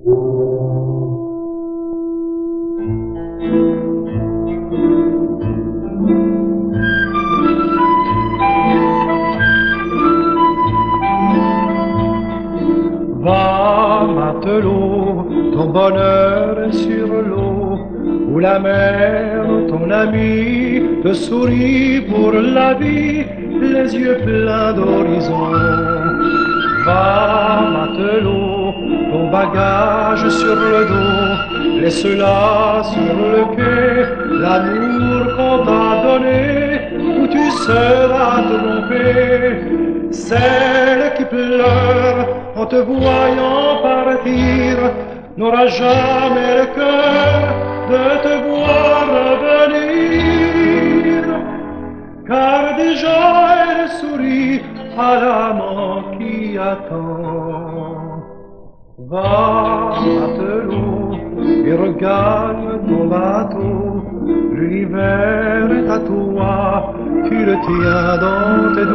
Va, matelot, ton bonheur est sur l'eau, où la mer, ton ami, te sourit pour la vie, les yeux pleins d'horizon. Va, matelot, ton bagage sur le dos, laisse-la sur le quai, l'amour qu'on t'a donné, où tu seras trompé. Celle qui pleure en te voyant partir n'aura jamais le cœur de te voir revenir, car déjà elle sourit à l'amant qui attend. Va, matelot, et regagne ton bateau, l'univers est à toi, tu le tiens dans tes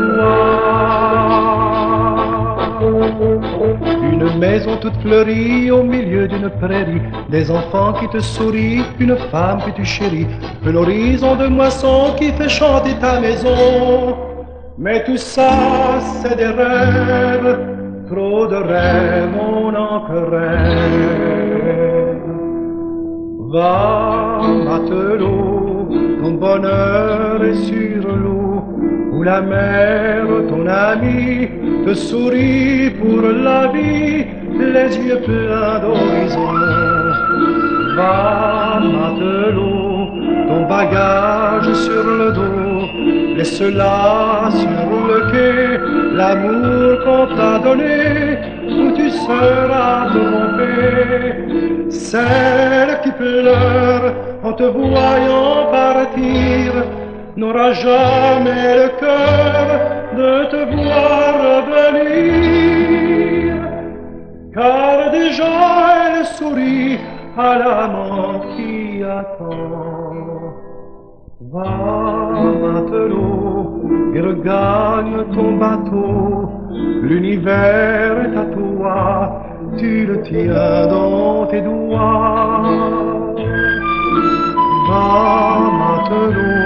doigts. Une maison toute fleurie au milieu d'une prairie, des enfants qui te sourient, une femme que tu chéris, un horizon de moisson qui fait chanter ta maison. Mais tout ça, c'est des rêves, trop de rêves, on n'en que rêve. Va, matelot, ton bonheur est sur l'eau, où la mer, ton ami, te sourit pour la vie, les yeux pleins d'horizon. Va, matelot, ton bagage sur le dos, laisse-la sur le quai, l'amour qu'on t'a donné, où tu seras trompé. Celle qui pleure en te voyant partir n'aura jamais le cœur de te voir revenir, car déjà elle sourit à l'amant qui attend. Va, matelot, et regagne ton bateau, l'univers est à toi, tu le tiens dans tes doigts. Va, matelot,